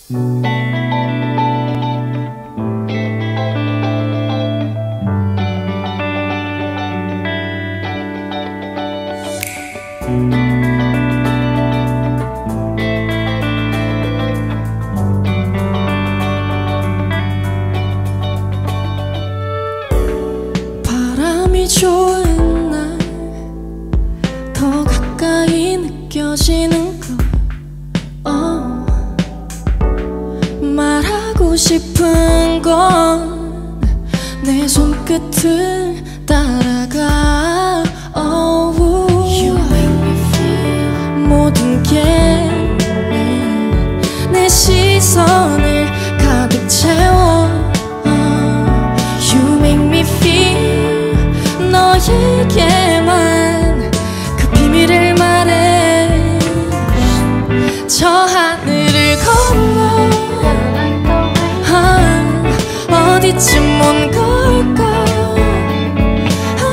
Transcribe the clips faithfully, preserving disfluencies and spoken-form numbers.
바람이 좋은 날 더 가까이 느껴지는 것 oh. 말하고 싶은 건 내 손끝을 따라가 oh. You make me feel 모든 게 내 시선을 가득 채워 oh. You make me feel 너에게만 그 비밀을 말해 저 하늘을 건너 아, 어디쯤 온 걸까 아,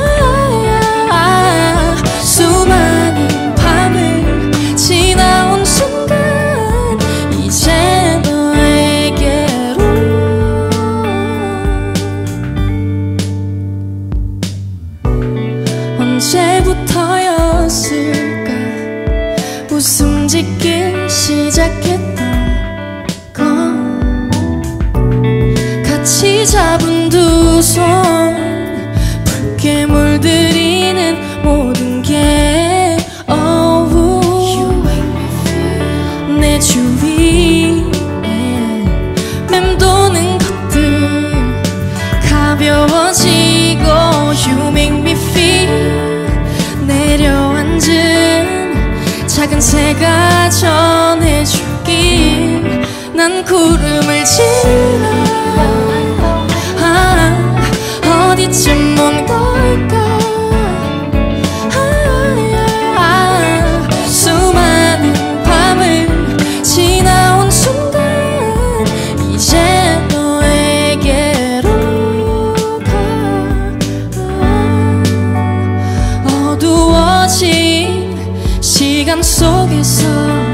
아, 수많은 밤을 지나온 순간 이제 너에게로 언제부터였을까 웃음 짓기 시작했던 건 같이 잡은 두 손 붉게 물들이는 모든 게 oh. 내 주위에 맴도는 것들 가벼워지고 You make me feel 내려앉은 작은 새가 전해주길 난 구름을 지나 아, 어디쯤 온 걸까 아, 아, 수많은 밤을 지나온 순간 이제 너에게로 가 아, 어두워진 시간 속에서